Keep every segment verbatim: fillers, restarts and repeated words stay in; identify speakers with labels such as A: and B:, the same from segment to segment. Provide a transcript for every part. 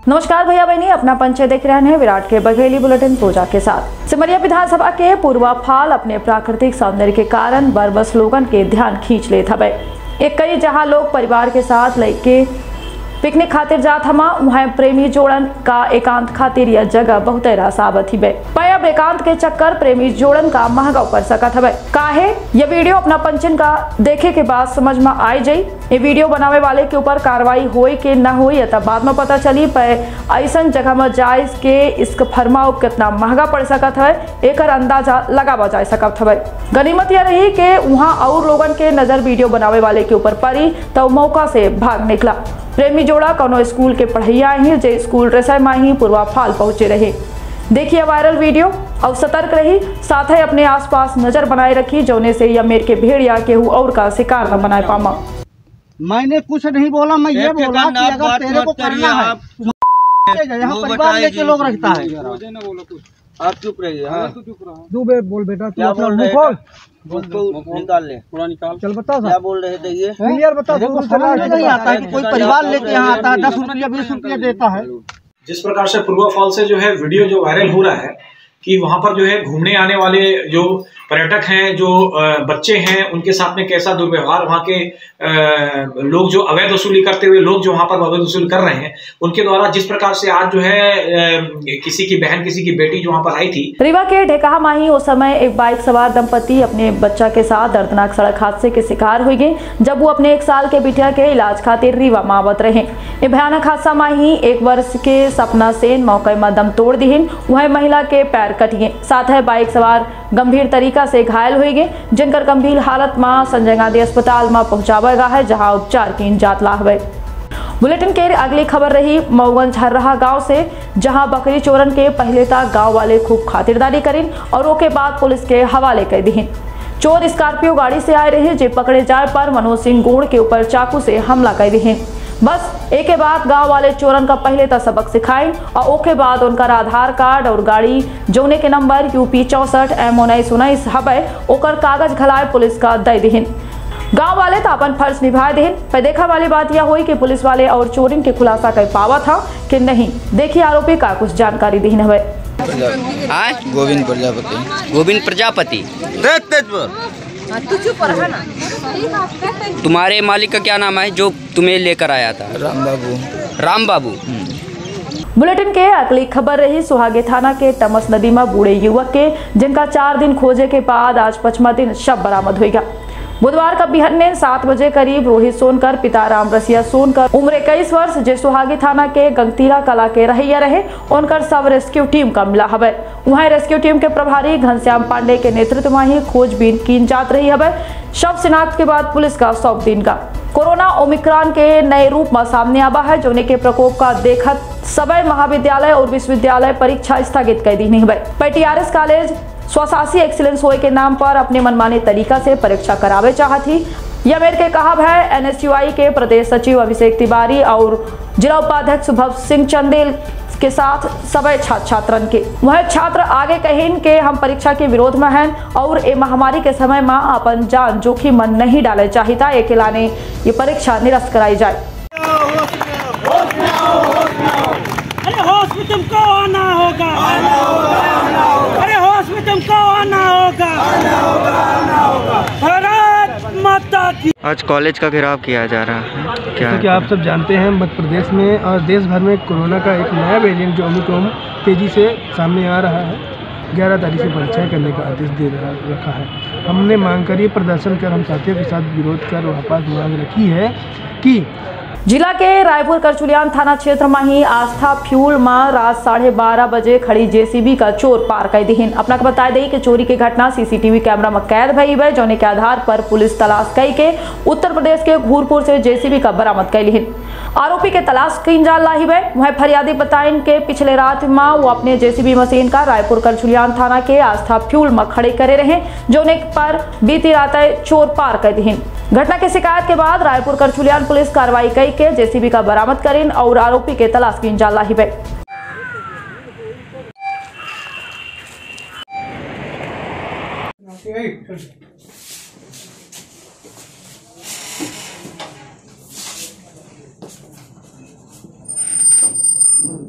A: नमस्कार भैया बहनी, अपना पंचय देख रहे हैं विराट के बघेली बुलेटिन पूजा के साथ। सिमरिया विधानसभा के पूर्वाफाल अपने प्राकृतिक सौंदर्य के कारण बरबस लोगन के ध्यान खींच लेत हवे। एक कई जहां लोग परिवार के साथ लेके पिकनिक खातिर जात हमा, वहाँ प्रेमी जोड़न का एकांत खातिर यह जगह बहुत रासावत ही बे। पर अब एकांत के चक्कर प्रेमी जोड़न का महंगा पड़ सकत हवे। काहे ये वीडियो अपना पंचन का देखे के बाद समझ में आई जाई। ये वीडियो बनावे वाले के ऊपर कार्रवाई होई के न होई तब बाद में पता चली। पर ऐसा जगह में जाए के इसका फरमाव कितना महंगा पड़ सकत है एकर अंदाजा लगावा जा सकत हवे। गनीमत यह रही कि वहाँ और लोगन के नजर वीडियो बनावे वाले के ऊपर पड़ी तो मौका से भाग निकला। प्रेमी जोड़ा कोनो स्कूल के पढ़ैया ही जे स्कूल रसय में ही पूर्वाफाल पहुंचे रहे। देखिए वायरल वीडियो और सतर्क रही, साथ ही अपने आसपास नजर बनाए रखी जौने से या मेर के भेड़ या केहू और का शिकार न बनाए पामा।
B: मैंने कुछ नहीं बोला, मैं ये बोला कि अगर तेरे को करना है यहाँ परिवार लेके लोग रखता है।
C: आप चुप रहिए। हाँ
B: तू बे बोल बेटा, तू अपना मुंह खोल,
C: निकाल ले, पूरा निकाल।
B: चल बता
C: क्या बोल रहे थे ये?
B: क्लियर बता। देखो समझ नहीं आता है कि कोई परिवार लेके यहाँ आता है, दस रुपया बीस रुपया देता है।
D: जिस प्रकार से पूर्वाफाल से जो है वीडियो जो वायरल हो रहा है कि वहां पर जो है घूमने आने वाले जो पर्यटक हैं, जो बच्चे हैं, उनके साथ में कैसा दुर्व्यवहार, वहां के लोग जो अवैध वसूली करते हुए लोग जो वहां पर अवैध वसूली कर रहे हैं उनके द्वारा जिस प्रकार से आज जो है किसी की बहन किसी की बेटी जो वहां पर आई थी।
A: रीवा के ढेकाहा माही उस समय एक बाइक सवार दंपति अपने बच्चा के साथ दर्दनाक सड़क हादसे के शिकार हुई गए जब वो अपने एक साल के बिटिया के इलाज खातिर रीवा मावत रहे। ये भयानक हादसा माही एक वर्ष के सपना सेन मौके में दम तोड़ दीहिन, वह महिला के पैर कटिए, साथ है बाइक सवार गंभीर तरीका से घायल हुई गए जिनकर गंभीर हालत में संजय गांधी अस्पताल में पहुंचावेगा है जहां उपचार की जांच लाहवे। बुलेटिन के अगली खबर रही मऊगंज हर्राहा गांव से, जहां बकरी चोरन के पहले तक गांव वाले खूब खातिरदारी करीन और ओके बाद पुलिस के हवाले कर दीन। चोर स्कॉर्पियो गाड़ी से आए रहे जे पकड़े जाए पर मनोज सिंह गोड़ के ऊपर चाकू से हमला कर दीन। बस एक के बाद गांव वाले चोरन का पहले तक सबक सिखाई और ओके बाद उनका आधार कार्ड और गाड़ी जौने के नंबर यूपी चौसठ एम उन्नीस उन्नीस हबे ओकर कागज घलाए पुलिस का दे दीन। गांव वाले तो अपन फर्ज निभाए दीन। पर देखा वाली बात यह हुई कि पुलिस वाले और चोरिन के खुलासा कर पावा था कि नहीं। देखिए आरोपी का कुछ जानकारी दीन हवे।
E: गोविंद प्रजापति। गोविंद प्रजापति तुम्हारे मालिक का क्या नाम है जो तुम्हें लेकर आया था?
F: राम बाबू।
E: राम बाबू।
A: बुलेटिन के अगली खबर रही सुहागे थाना के टमस नदी में बूढ़े युवक के जिनका चार दिन खोजे के बाद आज पचमा दिन शव बरामद हुआ। बुधवार का बिहन्ने सात बजे करीब रोहित सोनकर पिता राम रसिया सोनकर उम्र इक्कीस वर्ष जे सुहागी थाना के गंगतीरा कला के रहिया रहे उनकर सब रेस्क्यू टीम का मिला हवे। वहीं रेस्क्यू टीम के प्रभारी घनश्याम पांडे के नेतृत्व में ही खोजबीन की जात रही हवे। शव शिनाख्त के बाद पुलिस का सौ दिन का कोरोना ओमिक्रॉन के नए रूप में सामने आवा है जोने के प्रकोप का देखत सबै महाविद्यालय और विश्वविद्यालय परीक्षा स्थगित कर दी है। टीआरएस कॉलेज स्वशासी एक्सीलेंस होए के नाम पर अपने मनमाने तरीका से परीक्षा करावे चाहती। यह मेर के कहा है एनएसयूआई के प्रदेश सचिव अभिषेक तिवारी और जिला उपाध्यक्ष शुभम सिंह चंदेल के साथ सभी छात्र छात्रन के। वह छात्र आगे कहें कि हम परीक्षा के विरोध में हैं और ये महामारी के समय में अपन जान जोखिम में नहीं डाले चाहता एक लाने ये परीक्षा निरस्त कराई जाए।
G: अरे होश में तुमको आना होगा, अरे होश में तुमको आना होगा, भारत माता की।
F: आज कॉलेज का घेराव किया जा रहा है क्या?
B: जैसे कि आप सब जानते हैं मध्य प्रदेश में और देश भर में कोरोना का एक नया वेरिएंट जो ओमिक्रॉन तेजी से सामने आ रहा है। ग्यारह तारीख से परीक्षाएं करने का आदेश दे रहा रखा है। हमने मांग कर ये प्रदर्शन कर हम साथियों के साथ विरोध कर वापस मांग रखी है कि
A: जिला के रायपुर करचुलियान थाना क्षेत्र में ही आस्था फ्यूल में रात साढ़े बारह बजे खड़ी जेसीबी का चोर पार कर दीन। अपना बता दी कि चोरी की घटना सीसीटीवी कैमरा में कैद भई है जोने के आधार पर पुलिस तलाश कई के उत्तर प्रदेश के घूरपुर से जेसीबी का बरामद कर लीन। आरोपी के तलाश की जाल लाई है। वह फरियादी बताइन के पिछले रात में वो अपने जेसीबी मशीन का रायपुर करचुलियान थाना के आस्था फ्यूल में खड़े करे रहे जोने पर बीती रात चोर पार कर दीन। घटना की शिकायत के बाद रायपुर करचुलियान पुलिस कार्रवाई कई के जेसीबी का बरामद करीन और आरोपी के तलाश की जाल लाई है।
B: Hmm.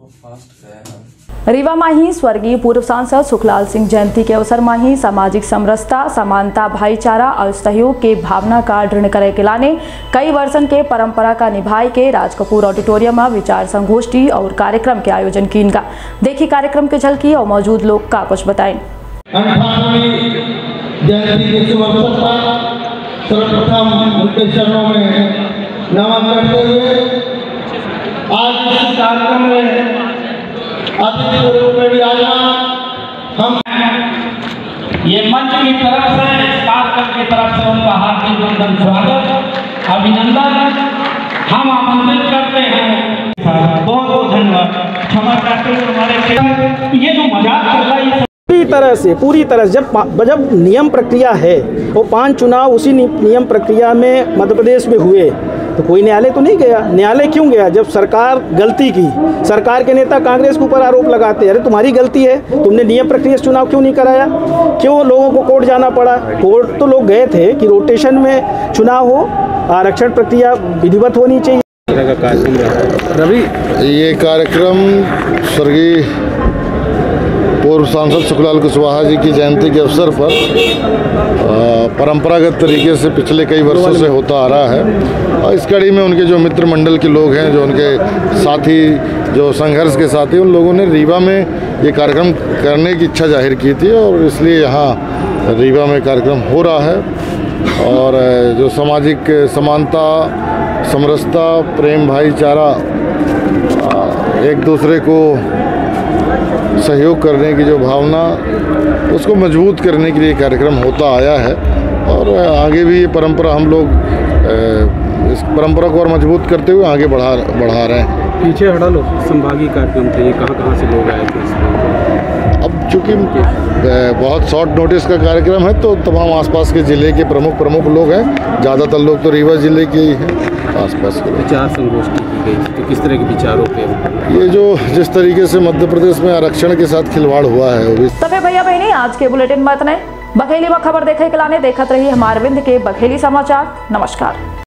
A: रीवा माही स्वर्गीय पूर्व सांसद सुखलाल सिंह जयंती के अवसर माही सामाजिक समरसता, समानता, भाईचारा और सहयोग के भावना का दृढ़ करे के लाने कई वर्षन के परंपरा का निभाए के राज कपूर ऑडिटोरियम में विचार संगोष्ठी और कार्यक्रम के आयोजन की इनका देखी कार्यक्रम के झलकी और मौजूद लोग का कुछ बताएं।
H: जयंती के शुभ अवसर पर सर्वप्रथम उनके चरणों में नमन करते हुए आज इस कार्यक्रम में अतिथि के रूप में विराजमान हम
G: ये मंच की तरफ से, इस कार्यक्रम की तरफ से उनका हार्दिक वंदन, स्वागत, अभिनंदन हम आमंत्रित करते हैं। बहुत बहुत धन्यवाद। क्षमा करते हुए हमारे ये जो मजाक चल रहा है
I: पूरी तरह से पूरी तरह जब जब नियम प्रक्रिया है, वो पांच चुनाव उसी नियम प्रक्रिया में मध्य प्रदेश में हुए, तो कोई न्यायालय तो नहीं गया। न्यायालय क्यों गया? जब सरकार गलती की, सरकार के नेता कांग्रेस के ऊपर आरोप लगाते हैं, अरे तुम्हारी गलती है, तुमने नियम प्रक्रिया से चुनाव क्यों नहीं कराया, क्यों लोगों को कोर्ट जाना पड़ा? कोर्ट तो लोग गए थे कि रोटेशन में चुनाव हो, आरक्षण प्रक्रिया विधिवत होनी चाहिए।
J: रवि, ये कार्यक्रम स्वर्गीय पूर्व सांसद सुखलाल कुशवाहा जी की जयंती के अवसर पर परंपरागत तरीके से पिछले कई वर्षों से होता आ रहा है और इस कड़ी में उनके जो मित्र मंडल के लोग हैं, जो उनके साथी, जो संघर्ष के साथी, उन लोगों ने रीवा में ये कार्यक्रम करने की इच्छा जाहिर की थी और इसलिए यहाँ रीवा में कार्यक्रम हो रहा है। और जो सामाजिक समानता, समरसता, प्रेम, भाईचारा, एक दूसरे को सहयोग करने की जो भावना, उसको मजबूत करने के लिए कार्यक्रम होता आया है और आगे भी ये परंपरा हम लोग इस परंपरा को और मजबूत करते हुए आगे बढ़ा बढ़ा रहे हैं।
K: पीछे हटा लो, संभागीय कार्यक्रम थे, कहाँ कहाँ से लोग आए थे?
J: अब चूँकि बहुत शॉर्ट नोटिस का कार्यक्रम है तो तमाम आसपास के ज़िले के प्रमुख प्रमुख लोग हैं, ज़्यादातर लोग तो रीवा ज़िले के ही हैं आसपास के।
K: विचार संगोष्ठी की गई तो किस तरह के विचारों पे?
J: ये जो जिस तरीके से मध्य प्रदेश में आरक्षण के साथ खिलवाड़ हुआ है वो भी।
A: तबे भैया बहनी, आज के बुलेटिन में इतना। बघेली में खबर देखे के लाने देखत रही हमारे विंध्य के बघेली समाचार। नमस्कार।